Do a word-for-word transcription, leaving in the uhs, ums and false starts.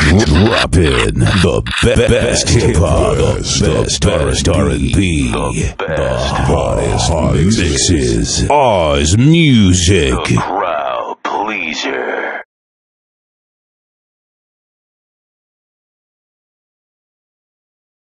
Dropping the be- best hip hop, the best R and B, the hottest mixes, Oz Music.